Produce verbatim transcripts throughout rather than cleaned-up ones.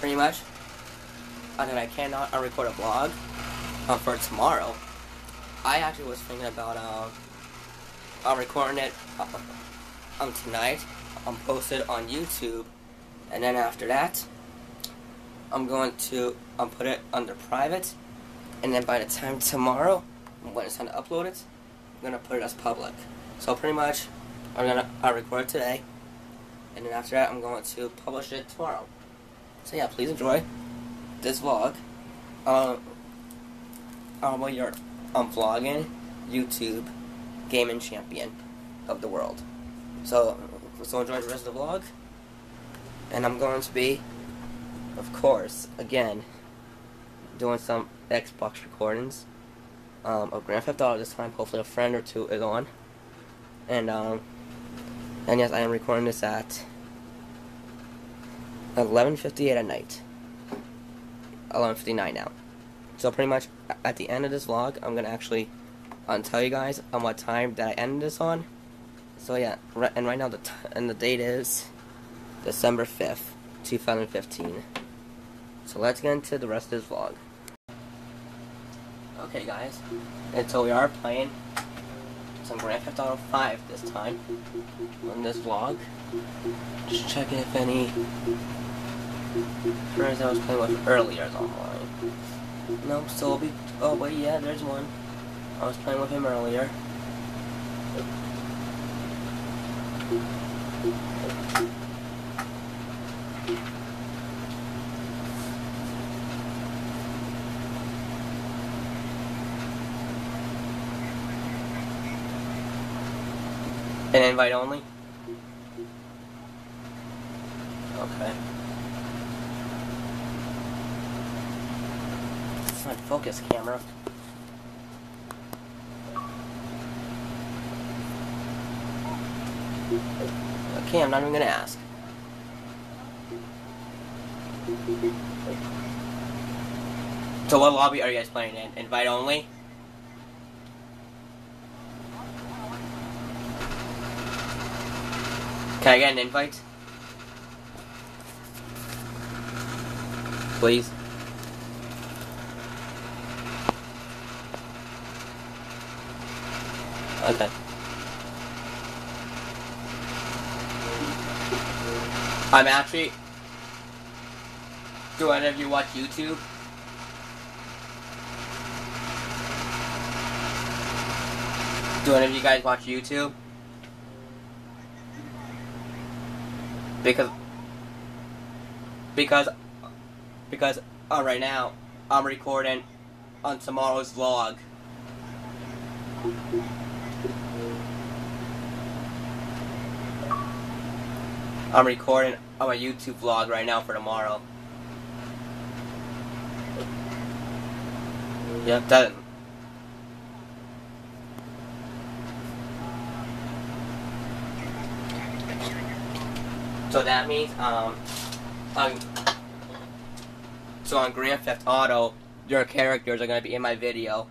pretty much, and then I cannot uh, record a vlog uh, for tomorrow. I actually was thinking about um, uh, recording it uh, um, tonight. I'm posted on YouTube, and then after that, I'm going to um, put it under private, and then by the time tomorrow, when it's time to upload it, I'm gonna put it as public. So pretty much, I'm gonna I record it today, and then after that, I'm going to publish it tomorrow. So yeah, please enjoy this vlog. Um, um, while you're um, vlogging, YouTube gaming champion of the world. So, so enjoy the rest of the vlog, and I'm going to be, of course, again, doing some Xbox recordings um, of Grand Theft Auto this time. Hopefully a friend or two is on. And, um, and yes, I am recording this at eleven fifty-eight at night. eleven fifty-nine now. So pretty much at the end of this vlog, I'm going to actually um, tell you guys on what time that I ended this on. So yeah, right, and right now the t and the date is December fifth, two thousand fifteen. So let's get into the rest of this vlog. Okay guys, and so we are playing some Grand Theft Auto five this time on this vlog. Just checking if any friends I was playing with earlier is online. Nope, still be. Oh wait, yeah, there's one. I was playing with him earlier. An invite only? Okay. It's not focus camera. Okay, I'm not even gonna ask. So what lobby are you guys playing in? Invite only? Can I get an invite? Please. Okay. I'm actually... Do any of you watch YouTube? Do any of you guys watch YouTube? Because... Because... Because uh, right now, I'm recording on tomorrow's vlog. I'm recording on my YouTube vlog right now for tomorrow. Yep, that. So that means, um, um, so on Grand Theft Auto, your characters are gonna be in my video.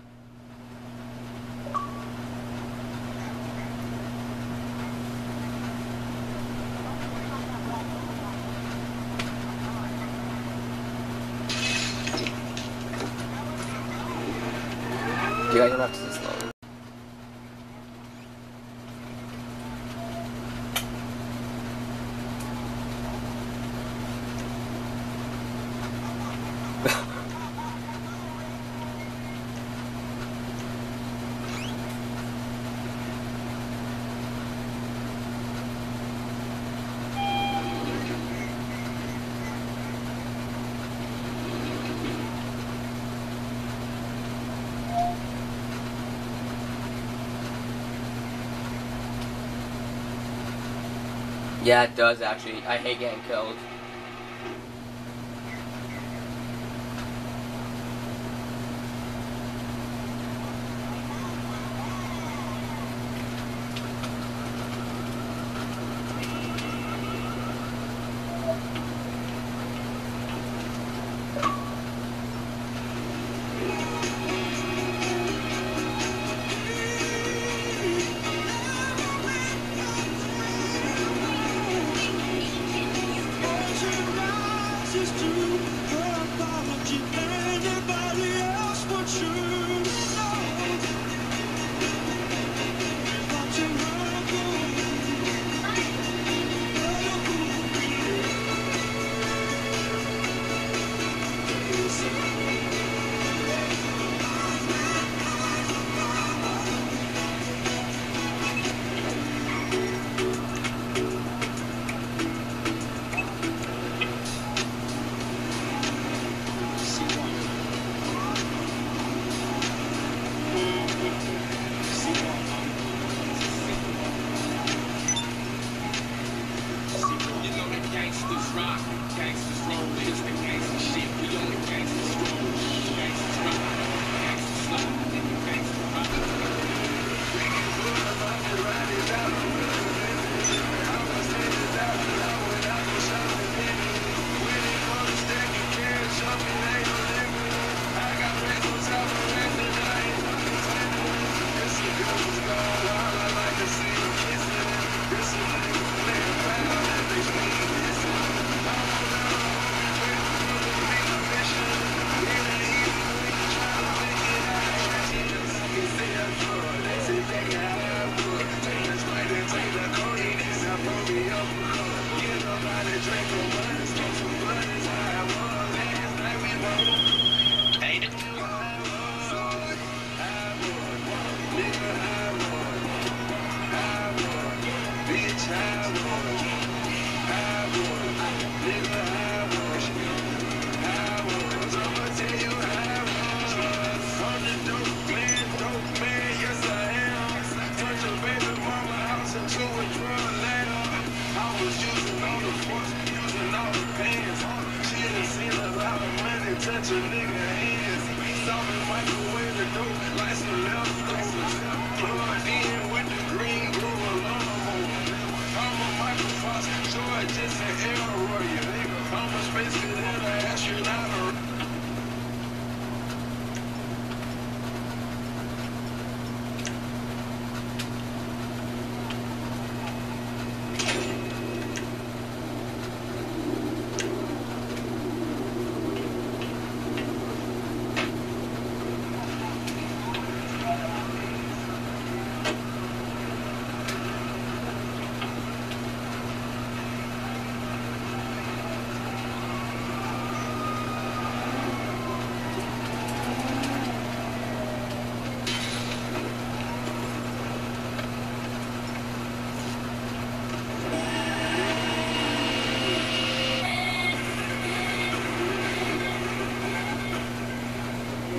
You guys don't have to sit slowly. Yeah, it does actually. I hate getting killed.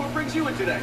What brings you in today?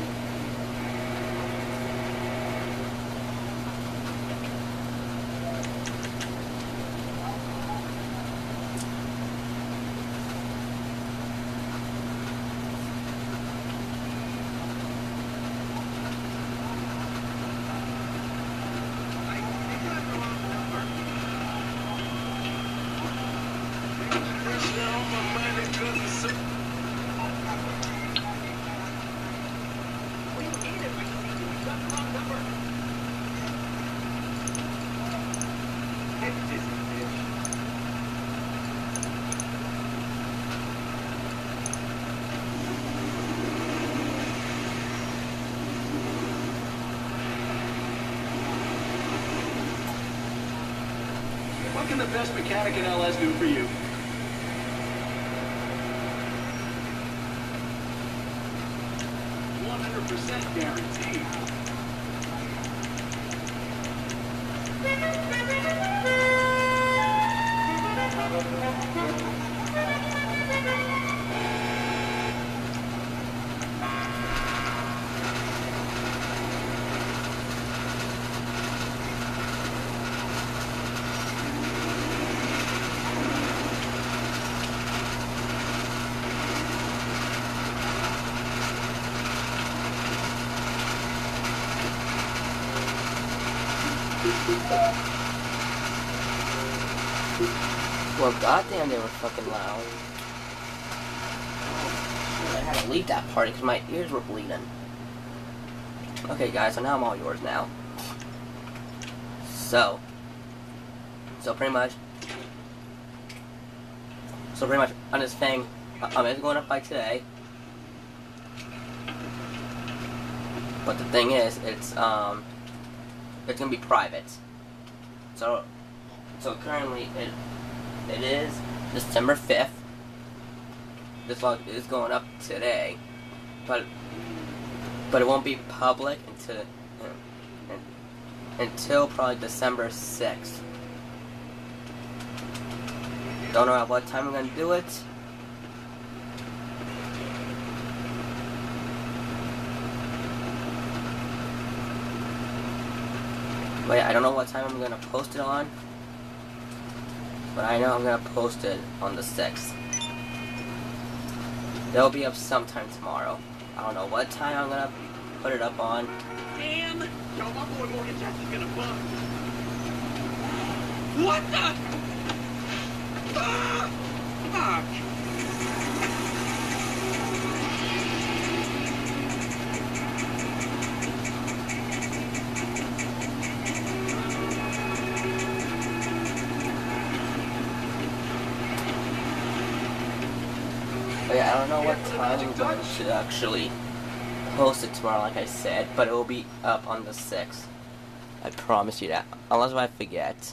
What can the best mechanic in L S do for you? one hundred percent guaranteed. Well, goddamn, they were fucking loud. I had to leave that party because my ears were bleeding. Okay, guys, so now I'm all yours now. So, so pretty much, so pretty much on this thing, I'm um, going up by today. But the thing is, it's um, it's gonna be private. So, so currently it. It is December fifth. This vlog is going up today, but but it won't be public until until probably December sixth. Don't know at what time I'm gonna do it. But yeah, I don't know what time I'm gonna post it on. But I know I'm gonna post it on the sixth. They'll be up sometime tomorrow. I don't know what time I'm gonna put it up on. Damn! Yo, my boy Morgan Jackson's gonna bump. What the? Ah! Fuck! But yeah, I don't know what time I'm going to actually post it tomorrow, like I said, but it will be up on the sixth. I promise you that. Unless I forget.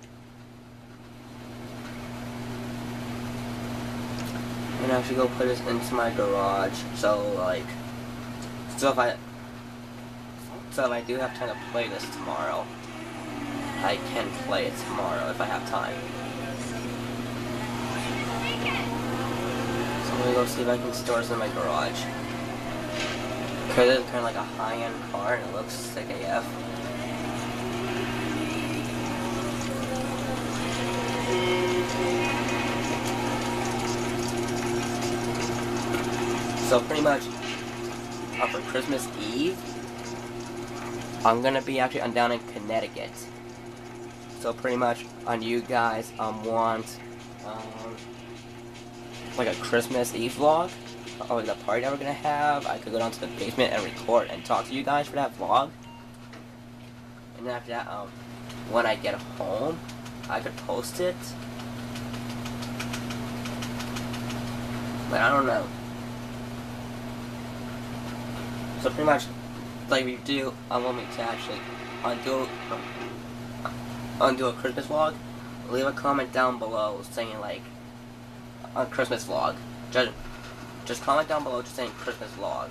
I'm gonna actually go put this into my garage. So, like, so if I, so if I do have time to play this tomorrow, I can play it tomorrow if I have time. I'm gonna go see if I can store this in my garage. Because it's kind of like a high-end car and it looks sick A F. So pretty much, uh, for Christmas Eve, I'm gonna be actually, I'm down in Connecticut. So pretty much, on you guys, um, want, um, like a Christmas Eve vlog, or the party that we're gonna have. I could go down to the basement and record and talk to you guys for that vlog. And then after that, um, when I get home, I could post it. But I don't know. So pretty much, like we do, I want me to actually undo, undo a Christmas vlog. Leave a comment down below saying like, a Christmas vlog. Just, just comment down below just saying Christmas vlog.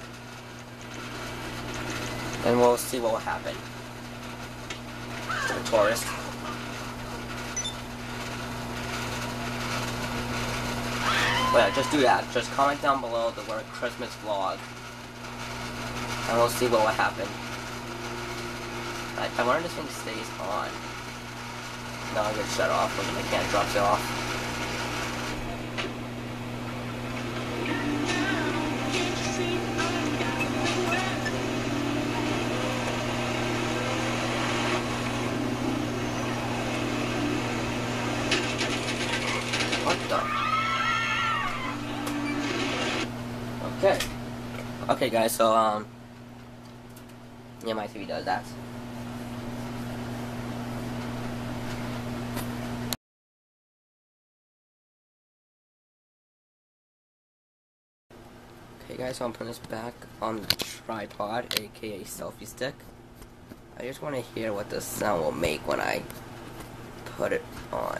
And we'll see what will happen. The tourist. But yeah, just do that. Just comment down below the word Christmas vlog. And we'll see what will happen. I, I wonder if this thing stays on. No, I'm gonna shut off when the can drops it off. What the? Okay. Okay, guys, so, um, yeah, my T V does that. Okay, guys, so I'm putting this back on the tripod, aka selfie stick. I just want to hear what the sound will make when I put it on.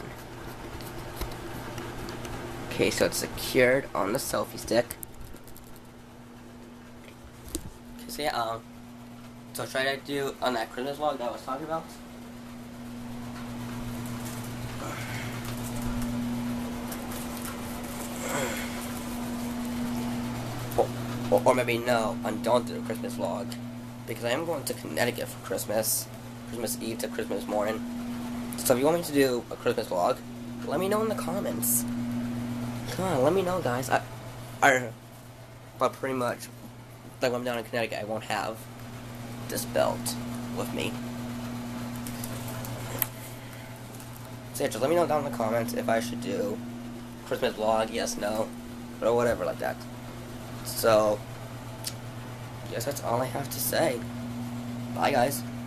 Okay, so it's secured on the selfie stick. Okay, so yeah, um, so should I do on that Christmas vlog that I was talking about? Or, or, or maybe no, and don't do a Christmas vlog, because I am going to Connecticut for Christmas, Christmas Eve to Christmas morning. So if you want me to do a Christmas vlog, let me know in the comments. Come on, let me know, guys. I, I, but pretty much, like when I'm down in Connecticut, I won't have this belt with me. So yeah, just let me know down in the comments if I should do Christmas vlog, yes, no, or whatever like that. So, I guess that's all I have to say. Bye, guys.